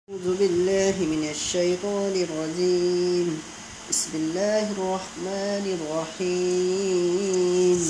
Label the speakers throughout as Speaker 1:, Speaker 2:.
Speaker 1: أعوذ بالله من الشيطان الرجيم. بسم الله الرحمن الرحيم.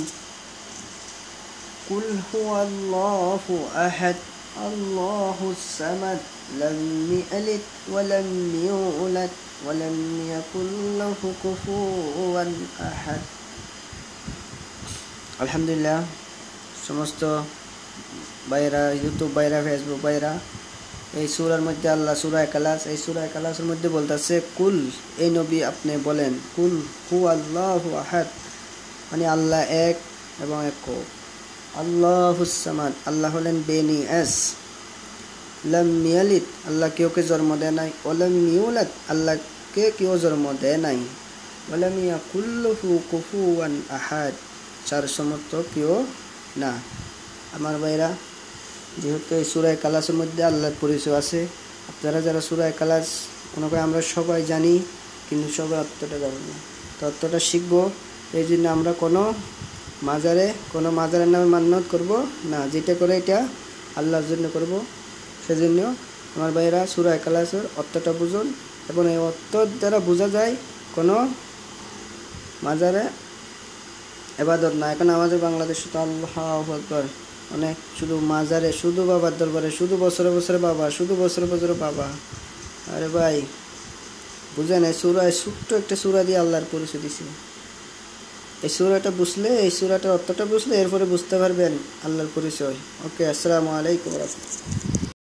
Speaker 1: قل هو الله أحد الله الصمد لم يلد ولم يولد ولم يكن له كفوا أحد. আলহামদুলিল্লাহ, সমস্ত ভাইরা, ইউটিউব ভাইরা, ফেসবুক ভাইরা, এই সূরার মধ্যে আল্লাহ সূরা ইখলাস, এই সূরা ইখলাসের মধ্যে বলতেছে কুল, এই নবী আপনি বলেন, কুল হু আল্লাহু আহাদ, মানে আল্লাহ এক এবং একক। আল্লাহুস সামাদ, আল্লাহ হলেন বেনিয়াস। লাম ইয়ালিদ, আল্লাহ কেউকে জন্ম দেয় নাই। ওয়ালাম ইউলাদ, আল্লাহকে কেউ জন্ম দেয় নাই। ওয়ালাম ইয়াকুল লাহু কুফুয়ান আহাদ, যার সমর্থ কেউ না। আমার ভাইরা, যেহেতু এই সূরা ইখলাসের মধ্যে আল্লাহর পরিচয় আছে, আপনারা যারা সূরা ইখলাস মনে করেন আমরা সবাই জানি, কিন্তু সবাই অর্থটা জানি না, তো অর্থটা শিখবো। এই জন্য আমরা কোনো মাজারের নামে মান্যত করব না, যেটা করে এটা আল্লাহর জন্য করব। সেজন্য আমার ভাইরা সূরা ইখলাসের অর্থটা বুঝুন, এবং এই অর্থ দ্বারা বোঝা যায় কোনো মাজারে ইবাদত না। এখন আমাদের বাংলাদেশে তো আল্লাহু আকবার, অনেক শুধু মাজারে, শুধু বাবার দরবারে, শুধু বছরে বছরে বাবা, শুধু বছরে বছরে বাবা। আরে ভাই বুঝেন, এই সূরায় ছোট্ট একটা সূরা দিয়ে আল্লাহর পরিচয় দিছে। এই সূরাটা বুঝলে, এই সূরাটার অর্থটা বুঝলে এরপরে বুঝতে পারবেন আল্লাহর পরিচয়। ওকে, আসসালামু আলাইকুম ওয়া রাহমাতুল্লাহ।